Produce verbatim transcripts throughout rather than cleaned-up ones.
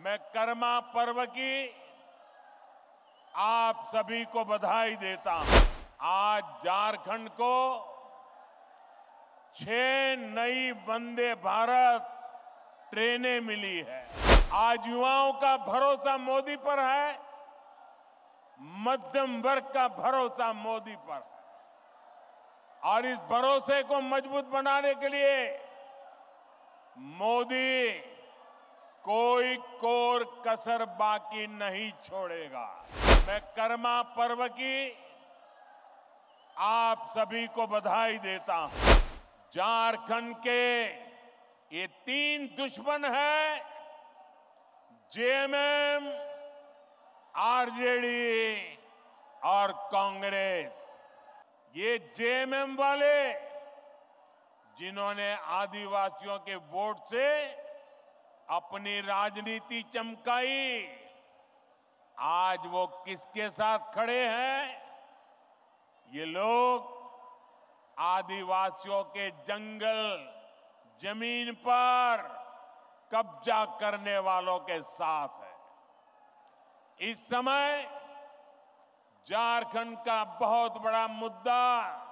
मैं कर्मा पर्व की आप सभी को बधाई देता हूं। आज झारखंड को छह नई वंदे भारत ट्रेनें मिली है। आज युवाओं का भरोसा मोदी पर है, मध्यम वर्ग का भरोसा मोदी पर है और इस भरोसे को मजबूत बनाने के लिए मोदी कोई कोर कसर बाकी नहीं छोड़ेगा। मैं कर्मा पर्व की आप सभी को बधाई देता हूं। झारखंड के ये तीन दुश्मन हैं, जेएमएम, आरजेडी और कांग्रेस। ये जेएमएम वाले जिन्होंने आदिवासियों के वोट से अपनी राजनीति चमकाई, आज वो किसके साथ खड़े हैं? ये लोग आदिवासियों के जंगल, जमीन पर कब्जा करने वालों के साथ है। इस समय झारखंड का बहुत बड़ा मुद्दा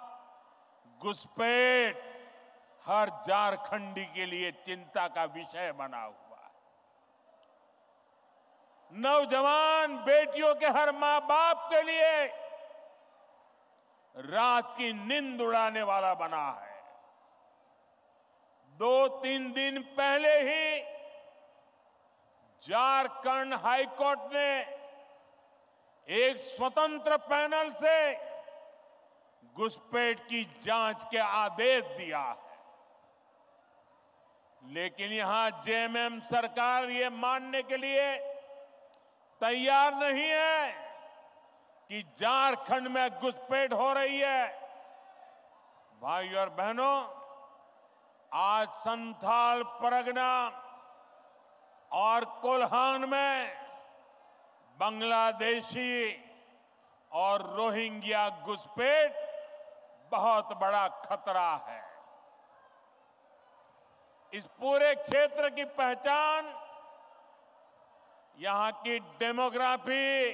घुसपैठ हर झारखंडी के लिए चिंता का विषय बना हुआ है। नौजवान बेटियों के हर मां बाप के लिए रात की नींद उड़ाने वाला बना है। दो तीन दिन पहले ही झारखंड हाईकोर्ट ने एक स्वतंत्र पैनल से घुसपैठ की जांच के आदेश दिया है, लेकिन यहां जेएमएम सरकार ये मानने के लिए तैयार नहीं है कि झारखंड में घुसपैठ हो रही है। भाइयों और बहनों, आज संथाल परगना और कोल्हान में बांग्लादेशी और रोहिंग्या घुसपैठ बहुत बड़ा खतरा है। इस पूरे क्षेत्र की पहचान, यहां की डेमोग्राफी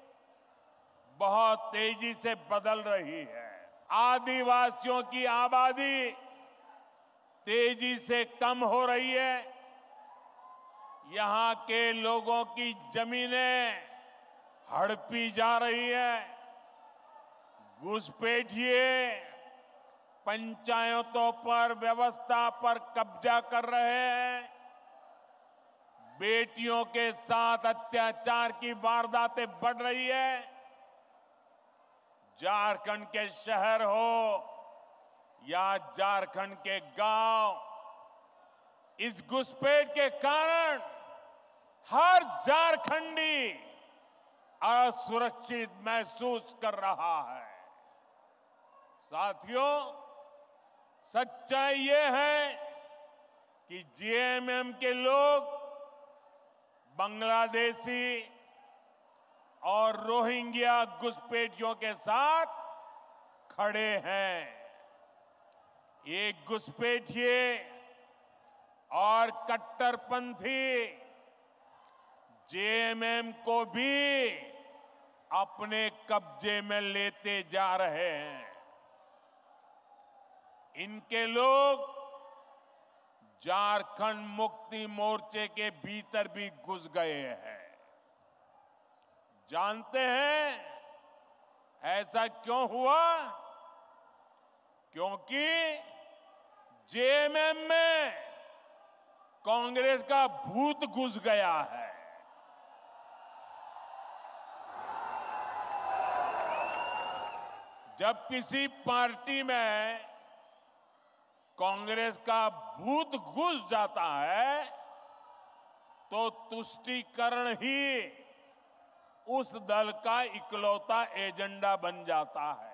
बहुत तेजी से बदल रही है। आदिवासियों की आबादी तेजी से कम हो रही है। यहां के लोगों की जमीनें हड़पी जा रही है। घुसपैठिए पंचायतों पर, व्यवस्था पर कब्जा कर रहे हैं। बेटियों के साथ अत्याचार की वारदातें बढ़ रही है। झारखंड के शहर हो या झारखंड के गांव, इस घुसपैठ के कारण हर झारखंडी असुरक्षित महसूस कर रहा है। साथियों, सच्चाई ये है कि जेएमएम के लोग बांग्लादेशी और रोहिंग्या घुसपैठियों के साथ खड़े हैं। ये घुसपैठिए और कट्टरपंथी जेएमएम को भी अपने कब्जे में लेते जा रहे हैं। इनके लोग झारखंड मुक्ति मोर्चे के भीतर भी घुस गए हैं। जानते हैं ऐसा क्यों हुआ? क्योंकि जेएमएम में कांग्रेस का भूत घुस गया है। जब किसी पार्टी में कांग्रेस का भूत घुस जाता है तो तुष्टीकरण ही उस दल का इकलौता एजेंडा बन जाता है।